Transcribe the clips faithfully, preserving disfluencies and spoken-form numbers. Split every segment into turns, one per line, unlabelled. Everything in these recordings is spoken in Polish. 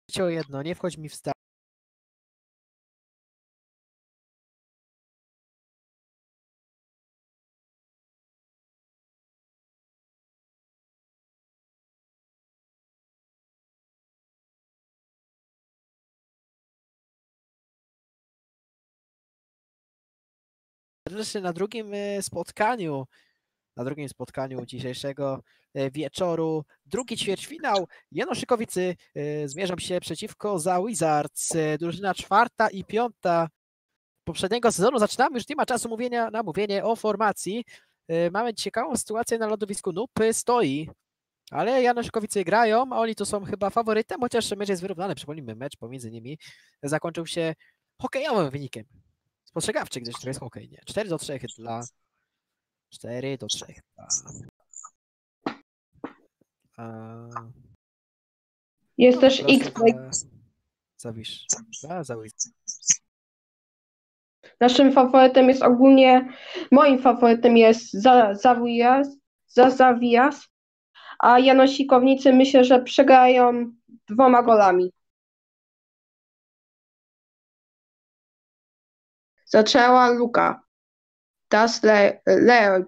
o jedno, nie wchodź mi w sta. Na drugim spotkaniu, na drugim spotkaniu dzisiejszego wieczoru, drugi ćwierćfinał. Janoszykowicy zmierzą się przeciwko Zawisards. Drużyna czwarta i piąta poprzedniego sezonu. Zaczynamy, już nie ma czasu mówienia na mówienie o formacji. Mamy ciekawą sytuację na lodowisku. N U P stoi, ale Janoszykowice grają, a oni tu są chyba faworytem, chociaż mecz jest wyrównany. Przypomnijmy, mecz pomiędzy nimi zakończył się hokejowym wynikiem. Spostrzegawczy, gdyż to jest hokej, nie? cztery do trzech dla... cztery do trzech dla... A...
Jest
no,
też X.
Zawisz. Dla Zawisza.
Naszym faworytem jest ogólnie, moim faworytem jest za, Zawijas, za Zawijas, a Janosikownicy myślę, że przegrają dwoma golami. Zaczęła Luka. Das Le Leroy.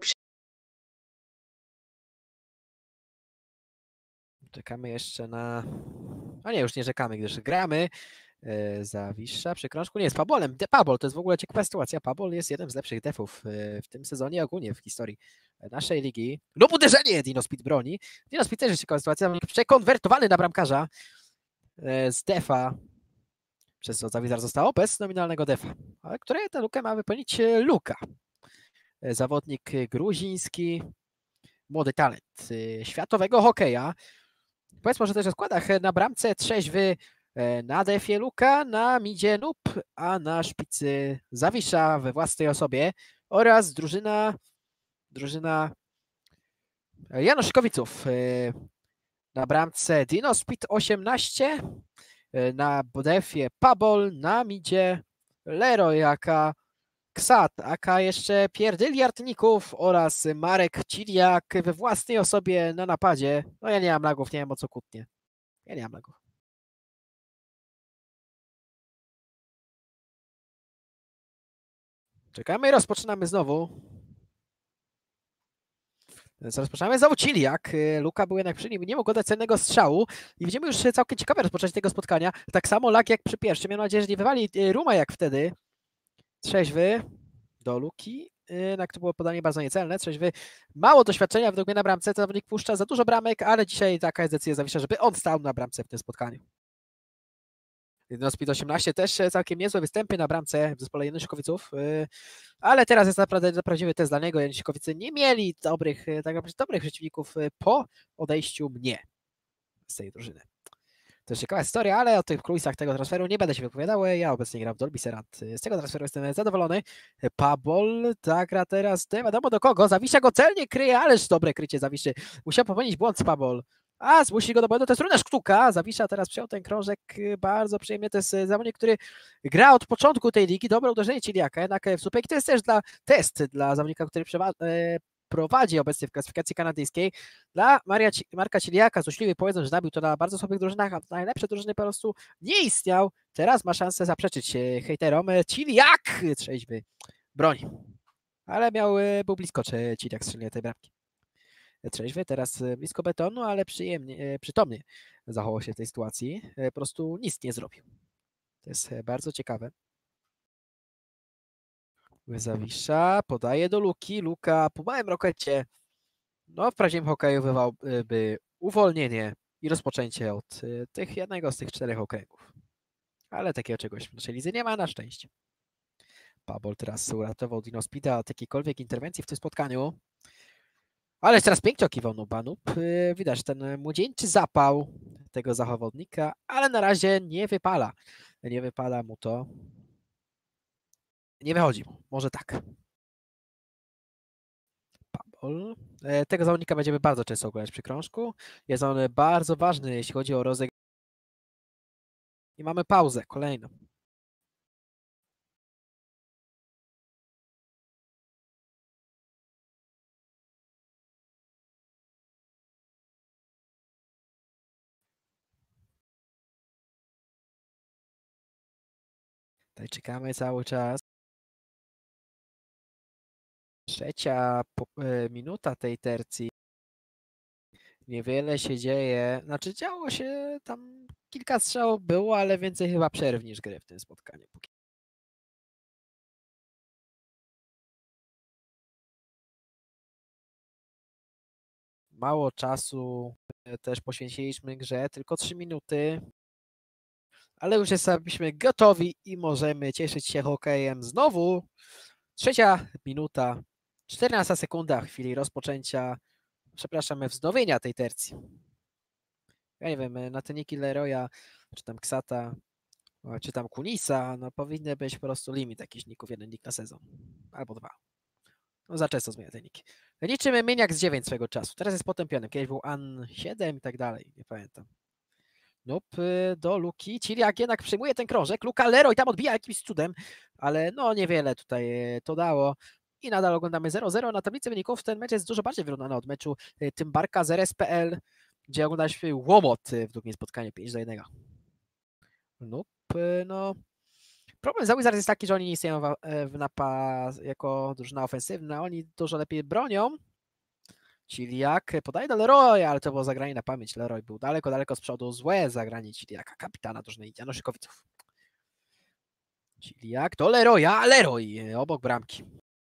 Czekamy jeszcze na... A nie, już nie czekamy, gdyż gramy. Zawisza przy krążku. Nie, z Pabolem. Pabol to jest w ogóle ciekawa sytuacja. Pabol jest jednym z lepszych defów w tym sezonie, ogólnie w historii naszej ligi. Lub uderzenie Dino Speed broni. Dino Speed też jest ciekawa sytuacja. Przekonwertowany na bramkarza z defa, przez co Zawizar zostało bez nominalnego defa, ale które tę lukę ma wypełnić Luka. Zawodnik gruziński, młody talent światowego hokeja. Powiedzmy, że też w składach na bramce trzeźwy, na defie Luka, na midzie N U P, a na szpicy Zawisza we własnej osobie oraz drużyna drużyna Janoszykowiców. Na bramce Dino Speed osiemnaście, na defie Pabol, na midzie Leroy, aka Ksat, aka jeszcze pierdyliardników oraz Marek Ciliak we własnej osobie na napadzie. No ja nie mam lagów, nie wiem o co kłótnie. Ja nie mam lagów. Czekamy i rozpoczynamy znowu. Rozpoczynamy znowu Ciliak. Luka był jednak przy nim, nie mógł dać cennego strzału i widzimy już całkiem ciekawe rozpoczęcie tego spotkania. Tak samo lag jak przy pierwszym. Mam nadzieję, że nie wywali Ruma jak wtedy. Trzeźwy do Luki. Jednak to było podanie bardzo niecelne. Trzeźwy, mało doświadczenia według mnie na bramce. To zawodnik puszcza za dużo bramek, ale dzisiaj taka jest decyzja Zawisza, żeby on stał na bramce w tym spotkaniu. No Speed osiemnaście też całkiem niezłe występy na bramce w zespole Janoszykowiców, ale teraz jest naprawdę prawdziwy test dla niego. Janoszkowice nie mieli dobrych, tak naprawdę dobrych przeciwników po odejściu mnie z tej drużyny. To jest ciekawa historia, ale o tych kulisach tego transferu nie będę się wypowiadał. Ja obecnie gram w Dolby Serant. Z tego transferu jestem zadowolony. Pabol, ta gra teraz, nie wiadomo do kogo. Zawisza go celnie kryje, ależ dobre krycie Zawiszy. Musiał popełnić błąd z Pabol. A zmusi go do błędu, to jest również sztuka. Zawisza teraz przyjął ten krążek bardzo przyjemnie. To jest zawodnik, który gra od początku tej ligi. Dobre uderzenie Ciliaka, jednak w słupek. To jest też dla, test dla zawodnika, który prowadzi obecnie w klasyfikacji kanadyjskiej. Dla Maria, Marka Ciliaka, złośliwie powiedzą, że nabił to na bardzo słabych drużynach, a najlepsze drużyny po prostu nie istniał. Teraz ma szansę zaprzeczyć hejterom. Ciliak trzeźwy broni. Ale miał, był blisko Ciliak strzelenia tej bramki. Trzeźwy teraz blisko betonu, ale przyjemnie, przytomnie zachował się w tej sytuacji. Po prostu nic nie zrobił. To jest bardzo ciekawe. Zawisza podaje do Luki. Luka po małym rokecie. No w prawdziwym hokeju wywałby uwolnienie i rozpoczęcie od tych jednego z tych czterech okręgów. Ale takiego czegoś w naszej lidze nie ma, na szczęście. Pabol teraz uratował Dino Speeda od jakiejkolwiek interwencji w tym spotkaniu. Ale teraz pięknie okiwał Nubanub. Widać ten młodzieńczy zapał tego zawodnika, ale na razie nie wypala. Nie wypala mu to. Nie wychodzi mu. Może tak. Pabol. Tego zawodnika będziemy bardzo często oglądać przy krążku. Jest on bardzo ważny, jeśli chodzi o rozegranie. I mamy pauzę kolejną. Tutaj czekamy cały czas. Trzecia minuta tej tercji. Niewiele się dzieje. Znaczy działo się tam, kilka strzałów było, ale więcej chyba przerw niż gry w tym spotkaniu. Mało czasu też poświęciliśmy grze, tylko trzy minuty. Ale już jesteśmy gotowi i możemy cieszyć się hokejem znowu. Trzecia minuta, czternasta sekunda chwili rozpoczęcia, przepraszamy, wznowienia tej tercji. Ja nie wiem, na teniki Leroya, czy tam Ksata, czy tam Kunisa, no powinny być po prostu limit jakichś ników, jeden nick na sezon. Albo dwa. No za często zmienia te niki. Liczymy Myniak z dziewięć swego czasu. Teraz jest potępiony. Kiedyś był An siedem i tak dalej. Nie pamiętam. Nope, do Luki. Ciliak jednak przyjmuje ten krążek. Luka Leroy tam odbija jakimś cudem, ale no niewiele tutaj to dało. I nadal oglądamy zero zero. Na tablicy wyników ten mecz jest dużo bardziej wyrównany od meczu Tymbarka z R S P L, gdzie oglądaliśmy łomot w drugim spotkaniu pięć do jednego. Nope, no... Problem Zawisza jest taki, że oni nie istnieją w napad jako drużyna ofensywna. Oni dużo lepiej bronią. Ciliak podaje do Leroya, ale to było zagranie na pamięć. Leroy był daleko, daleko z przodu. Złe zagranie Ciliaka, kapitana drużyny Janoszykowiców. Ciliak do Leroya, a Leroy obok bramki.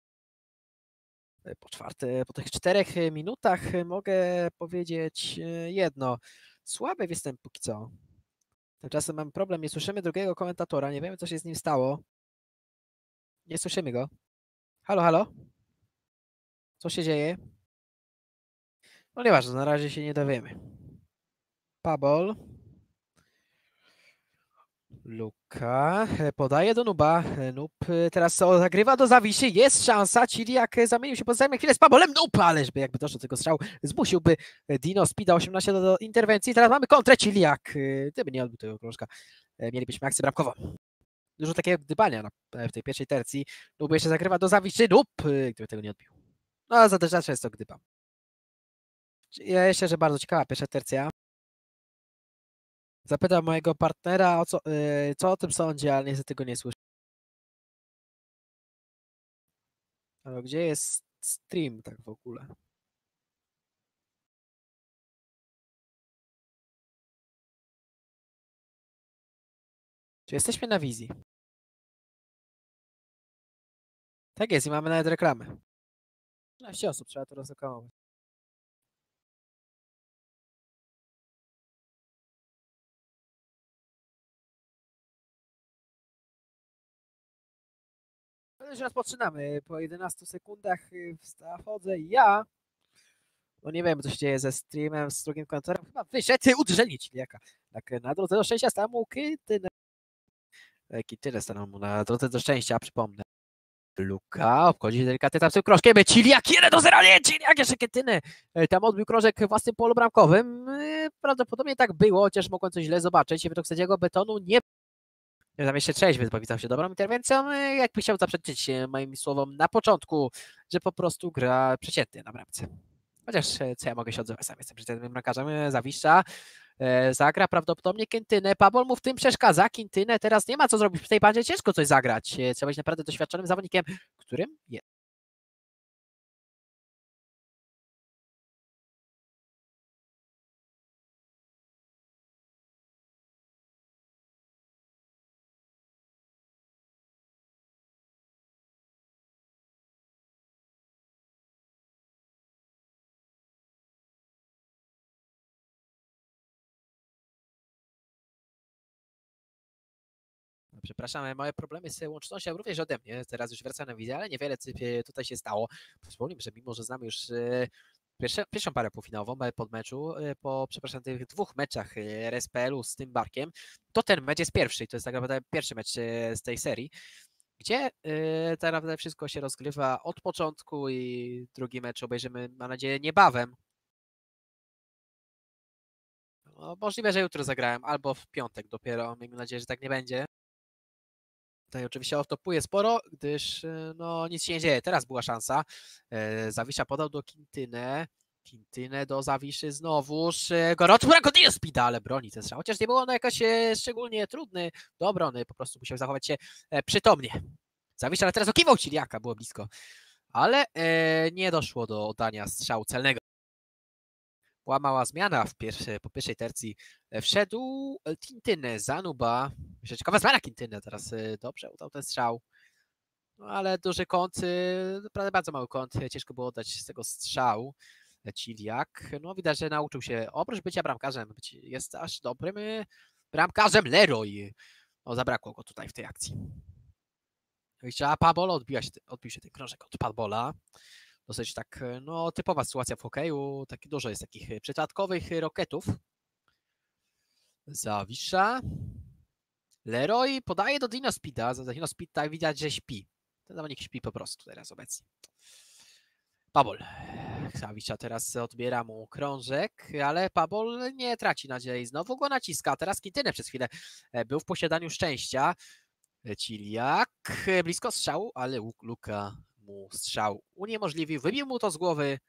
Po czwarte, po tych czterech minutach mogę powiedzieć jedno. Słaby występ póki co. Tymczasem mam problem, nie słyszymy drugiego komentatora, nie wiemy, co się z nim stało. Nie słyszymy go. Halo, halo? Co się dzieje? No nieważne, na razie się nie dowiemy. Pabol. Luka podaje do Nuba. Nub teraz zagrywa do Zawiszy. Jest szansa. Ciliak zamienił się, pozajmie chwilę z Pabolem. Nub, ależby jakby doszło do tego strzału, zmusiłby Dino Speeda osiemnaście do, do interwencji. Teraz mamy kontrę Ciliak. Gdyby nie odbył tego krążka, mielibyśmy akcję bramkową. Dużo takiego gdybania w tej pierwszej tercji. Nub jeszcze zagrywa do Zawiszy. Nub, gdyby tego nie odbił. No, za też często gdybam. Ja myślę, że bardzo ciekawa pierwsza tercja. Zapytam mojego partnera, o co, yy, co o tym sądzi, ale niestety go nie słyszę. Ale gdzie jest stream tak w ogóle? Czy jesteśmy na wizji? Tak jest i mamy nawet reklamę. piętnaście osób, trzeba to rozreklamować. No już rozpoczynamy. Po jedenastu sekundach wchodzę ja. No nie wiem, co się dzieje ze streamem, z drugim kontorem. Chyba wyszedł, uderzenie Ciliaka. Tak na drodze do szczęścia stanął mu Kitynę. Kitynę stanął mu na drodze do szczęścia, przypomnę. Luka obchodzi delikatnie tam z tym krążkiem. Ciliak jeden do zera, nie, Ciliak jeszcze Kitynę. Tam odbił krążek w własnym polu bramkowym. Prawdopodobnie tak było, chociaż mogłem coś źle zobaczyć. Według sędziego betonu nie. Tam jeszcze trzeźwy zapowiedział się dobrą interwencją. Jakby chciał zaprzeczyć moim słowom na początku, że po prostu gra przeciętnie na bramce. Chociaż co ja mogę się odzywać, sam jestem przeciętnym bramkarzem. Zawisza zagra prawdopodobnie Quintynę. Pabol mu w tym przeszkadza. Quintynę teraz nie ma co zrobić. W tej bandzie ciężko coś zagrać. Trzeba być naprawdę doświadczonym zawodnikiem, którym jest. Przepraszam, moje problemy z łącznością również ode mnie. Teraz już wracam na wizję, ale niewiele tutaj się stało. Przypomnijmy, że mimo, że znamy już pierwsze, pierwszą parę półfinałową pod meczu, po przepraszam, tych dwóch meczach R S P L-u z Tymbarkiem, to ten mecz jest pierwszy i to jest tak naprawdę pierwszy mecz z tej serii, gdzie tak naprawdę wszystko się rozgrywa od początku i drugi mecz obejrzymy, mam nadzieję, niebawem. No, możliwe, że jutro zagrałem, albo w piątek dopiero. Miejmy nadzieję, że tak nie będzie. Tutaj oczywiście off-topuje sporo, gdyż no, nic się nie dzieje. Teraz była szansa. Zawisza podał do Quintynę. Quintynę do Zawiszy znowuż. Gorący brak od Speeda, ale broni ten strzał. Chociaż nie było on jakoś szczególnie trudny do obrony, po prostu musiał zachować się przytomnie. Zawisza, ale teraz okiwał Ciliaka, było blisko. Ale e, nie doszło do oddania strzału celnego. Była mała zmiana w pierwszej, po pierwszej tercji. Wszedł Quintynę, Zanuba. Myślę, ciekawa zmiana Quintynę. Teraz e, dobrze udał ten strzał. No ale duży kąt, naprawdę bardzo mały kąt. Ciężko było oddać z tego strzału. Ciliak, no widać, że nauczył się oprócz bycia bramkarzem, być, jest aż dobrym bramkarzem. Leroy. No zabrakło go tutaj w tej akcji. A Pabol odbiła się, odbił się ten krążek od Pabola. Dosyć tak, no typowa sytuacja w hokeju. Taki dużo jest takich przypadkowych roketów. Zawisza. Leroy podaje do Dino Speeda. Dino Speed tak widać, że śpi. Ten zawodnik śpi po prostu teraz obecnie. Pabol. Zawisza teraz odbiera mu krążek, ale Pabol nie traci nadziei. Znowu go naciska. Teraz Quintynę przez chwilę był w posiadaniu szczęścia. Ciliak blisko strzału, ale Luka mu strzał uniemożliwił. Wybił mu to z głowy.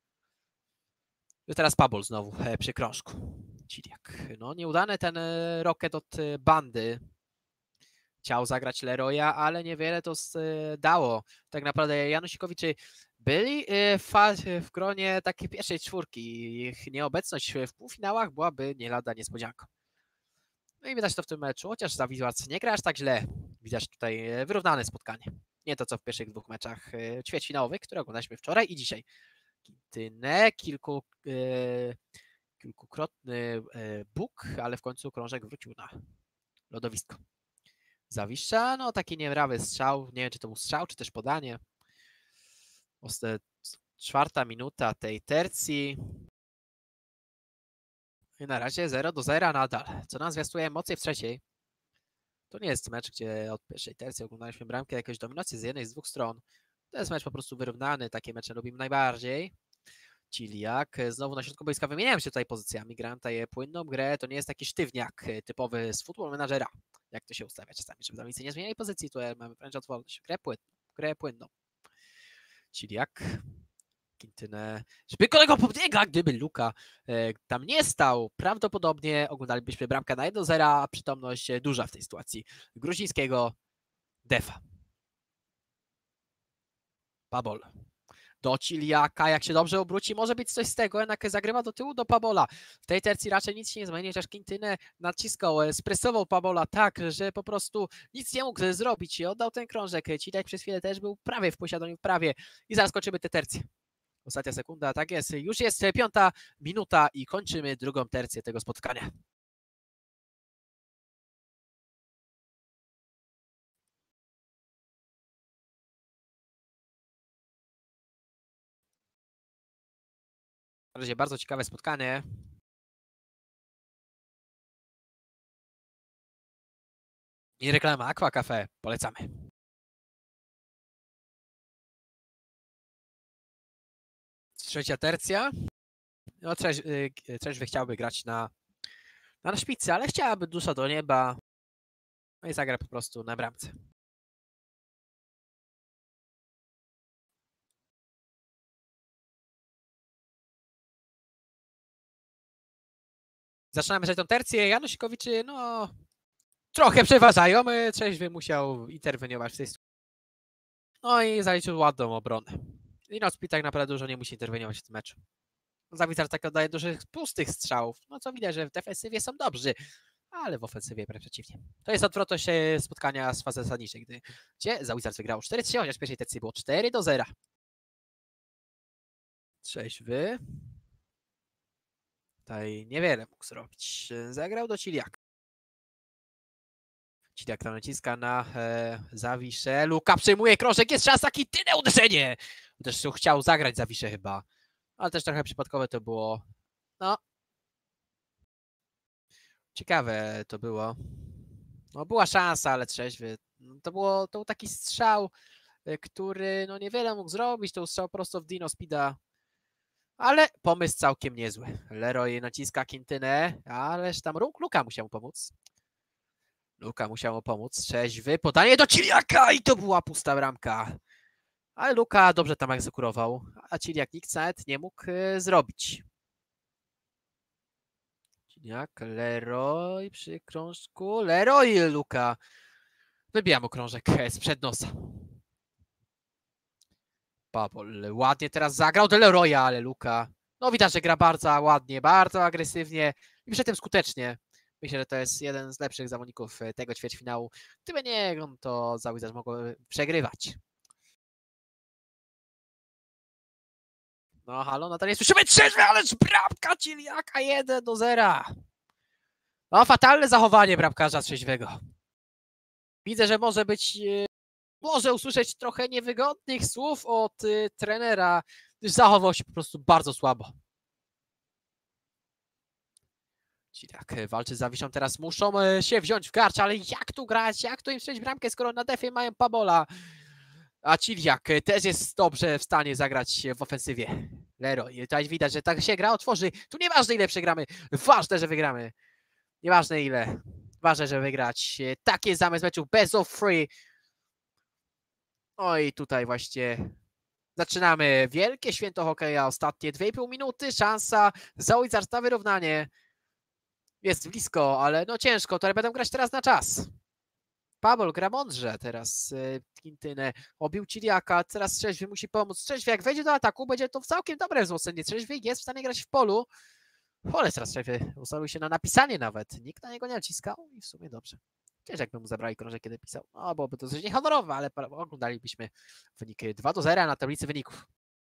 I teraz Pabol znowu przy krążku. Ciliak. No nieudany ten roket od bandy. Chciał zagrać Leroya, ale niewiele to dało. Tak naprawdę Janusikowiczy byli w, w gronie takiej pierwszej czwórki. Ich nieobecność w półfinałach byłaby nie lada niespodzianką. No i widać to w tym meczu, chociaż Zawisza nie gra aż tak źle. Widać tutaj wyrównane spotkanie. Nie to, co w pierwszych dwóch meczach ćwierćfinałowych, które oglądaliśmy wczoraj i dzisiaj. Quintynę, kilku, e, kilkukrotny e, bóg, ale w końcu krążek wrócił na lodowisko. Zawisza, no taki niemrawy strzał. Nie wiem, czy to był strzał, czy też podanie. Czwarta minuta tej tercji. I na razie zero do zera nadal, co nam zwiastuje emocje w trzeciej. To nie jest mecz, gdzie od pierwszej tercji oglądaliśmy bramkę, jakąś dominację z jednej, z dwóch stron. To jest mecz po prostu wyrównany, takie mecze lubimy najbardziej. Ciliak znowu na środku boiska, wymieniają się tutaj pozycjami, grają tutaj płynną grę, to nie jest taki sztywniak typowy z Football Managera, jak to się ustawia czasami, żeby zawodnicy nie zmieniali pozycji, tu mamy wręcz otwartość, grę płynną, grę płynną. Ciliak. Quintynę, żeby kolego pobiega, gdyby Luka e, tam nie stał, prawdopodobnie oglądalibyśmy bramkę na jeden do zera, a przytomność duża w tej sytuacji gruzińskiego defa. Pabol do Ciliaka, jak się dobrze obróci, może być coś z tego, jednak zagrywa do tyłu do Pabola. W tej tercji raczej nic się nie zmieni, chociaż Quintynę naciskał, spresował Pabola tak, że po prostu nic nie mógł zrobić i oddał ten krążek. Ciliak przez chwilę też był prawie w posiadaniu, prawie i zaraz kończymy tę tercję. Ostatnia sekunda, tak jest. Już jest piąta minuta i kończymy drugą tercję tego spotkania. Na razie bardzo ciekawe spotkanie. I reklama Aqua Cafe. Polecamy. Trzecia tercja. No, Trzeźwy chciałby grać na, na szpicy, ale chciałaby dusza do nieba. No i zagra po prostu na bramce. Zaczynamy trzecią tercję. Janusikowiczy, no, trochę przeważają. Trzeźwy musiał interweniować w tej sytuacji. No i zaliczył ładną obronę. I Nocpi tak naprawdę dużo nie musi interweniować w tym meczu. Zawisza tak oddaje dużych pustych strzałów. No co widać, że w defensywie są dobrzy, ale w ofensywie wręcz przeciwnie. To jest odwrotność spotkania z fazy zasadniczej, gdy, gdzie Zawisza wygrał cztery trzy, chociaż w pierwszej tercji było cztery do zera. Trzeźwy. Tutaj niewiele mógł zrobić. Zagrał do Ciliaka. Ciliak tam naciska na e, Zawiszę. Luka przyjmuje krążek, jest szansa, Quintynę, uderzenie! Też chciał zagrać Zawiszę chyba. Ale też trochę przypadkowe to było. No. Ciekawe to było. No była szansa, ale trzeźwy. To, było, to był taki strzał, który no niewiele mógł zrobić. To był strzał prosto w Dino Speeda. Ale pomysł całkiem niezły. Leroy naciska Quintynę, ależ tam Luka musiał mu pomóc. Luka musiał mu pomóc. Trzeźwy. Podanie do Ciliaka i to była pusta bramka. Ale Luka dobrze tam egzekurował, a Ciliak nikt nawet nie mógł y, zrobić. Ciliak, Leroy przy krążku. Leroy, Luka. Wybija mu krążek sprzed nosa. Pawol ładnie teraz zagrał do Leroya, ale Luka. No widać, że gra bardzo ładnie, bardzo agresywnie i przy tym skutecznie. Myślę, że to jest jeden z lepszych zawodników tego ćwierćfinału. Gdyby nie on, to Zawisza mogło przegrywać. No halo, nadal nie słyszymy trzeźwy, ależ bramka Ciliaka jeden do zera. No fatalne zachowanie bramkarza trzeźwego. Widzę, że może być, może usłyszeć trochę niewygodnych słów od y, trenera, gdyż zachował się po prostu bardzo słabo. Ciliak walczy z Zawiszą, teraz muszą się wziąć w garść, ale jak tu grać, jak tu im strzelić bramkę, skoro na defie mają Pabola. A Ciliak też jest dobrze w stanie zagrać w ofensywie. Leroy, tutaj widać, że tak się gra otworzy. Tu nieważne ile przegramy, ważne, że wygramy. Nieważne ile, ważne, że wygrać. Taki jest zamysł meczu, best of three. No i tutaj właśnie zaczynamy wielkie święto hokeja, ostatnie dwie i pół minuty, szansa Zawisza na wyrównanie. Jest blisko, ale no ciężko, to będą grać teraz na czas. Paweł gra mądrze teraz. Quintynę obił Ciliaka, teraz Trzeźwy musi pomóc. Trzeźwy jak wejdzie do ataku, będzie to całkiem dobre wzmocnienie. Trzeźwy jest w stanie grać w polu. Ale teraz Trzeźwy ustawił się na napisanie nawet. Nikt na niego nie naciskał i w sumie dobrze. Cięż jakby mu zabrali krążek, kiedy pisał. No, byłoby to dosyć niehonorowe, ale oglądalibyśmy wyniki dwa do zera na tablicy wyników.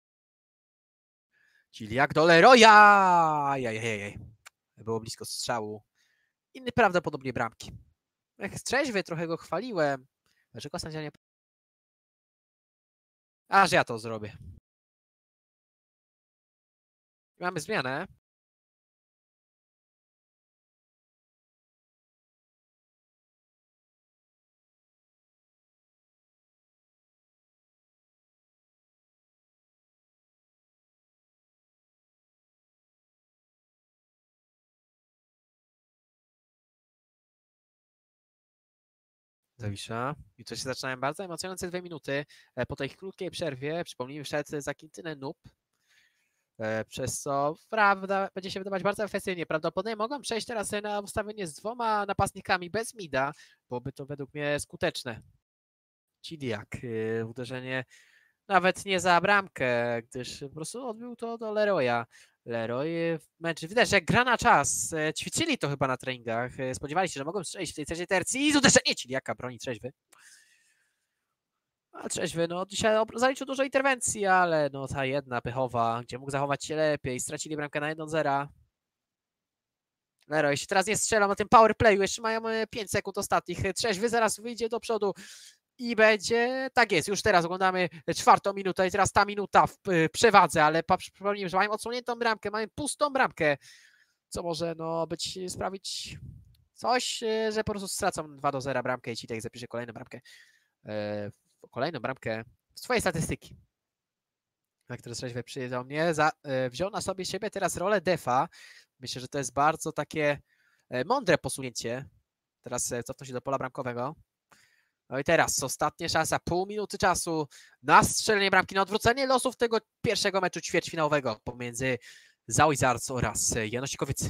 Ciliak do Leroya! Jajajaj. Było blisko strzału. Inny prawdopodobnie bramki. Jak Trzeźwy trochę go chwaliłem. Dlaczego sędzia nie... Aż ja to zrobię. Mamy zmianę. Zawisza. I to się zaczynają bardzo emocjonujące dwie minuty. Po tej krótkiej przerwie, przypomnijmy, wszedł za Quintynę Noob. Przez co prawda będzie się wydawać bardzo efektywnie. Prawdopodobnie mogą przejść teraz na ustawienie z dwoma napastnikami bez mida, byłoby to według mnie skuteczne. Ciliak, uderzenie nawet nie za bramkę, gdyż po prostu odbił to do Leroya. Leroy mecz, widać, że jak gra na czas. Ćwiczyli to chyba na treningach. Spodziewali się, że mogą strzelić w tej trzeciej tercji i uderzenie Ciliaka broni Trzeźwy. A Trzeźwy, no dzisiaj zaliczył dużo interwencji, ale no ta jedna pechowa, gdzie mógł zachować się lepiej. Stracili bramkę na jeden do zera. Leroy, jeśli teraz nie strzelą na tym power playu, jeszcze mają pięć sekund ostatnich. Trzeźwy zaraz wyjdzie do przodu i będzie, tak jest, już teraz oglądamy czwartą minutę i teraz ta minuta w przewadze, ale przypomnijmy, że mają odsłoniętą bramkę, mają pustą bramkę, co może no być, sprawić coś, że po prostu stracą dwa do zera bramkę i Ciliak zapisze kolejną bramkę, e, kolejną bramkę w swojej statystyki. Na które Trzeźwy przyjeżdżał mnie, za, e, wziął na sobie siebie teraz rolę defa. Myślę, że to jest bardzo takie e, mądre posunięcie. Teraz e, cofnął się do pola bramkowego. No i teraz ostatnia szansa, pół minuty czasu na strzelenie bramki, na odwrócenie losów tego pierwszego meczu ćwierćfinałowego pomiędzy Zawisza oraz Janosikowicy.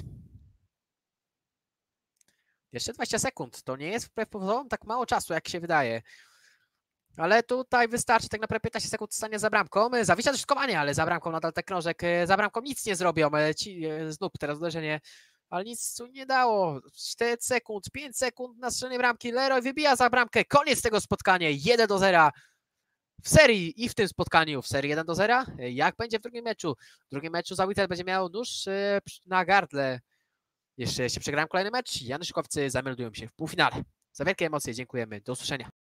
Jeszcze dwadzieścia sekund, to nie jest wbrew pozorom tak mało czasu, jak się wydaje. Ale tutaj wystarczy tak naprawdę piętnaście sekund stania za bramką. Zawisza do szkowania, ale za bramką nadal ten krążek. Za bramką nic nie zrobią. Ci, znów teraz uderzenie, ale nic tu nie dało. cztery sekund, pięć sekund na strzelenie bramki. Leroy wybija za bramkę. Koniec tego spotkania. jeden do zera w serii i w tym spotkaniu w serii jeden do zera. Jak będzie w drugim meczu? W drugim meczu Zawisza będzie miał nóż na gardle. Jeszcze się przegrałem kolejny mecz. Janosikowicy zameldują się w półfinale. Za wielkie emocje dziękujemy. Do usłyszenia.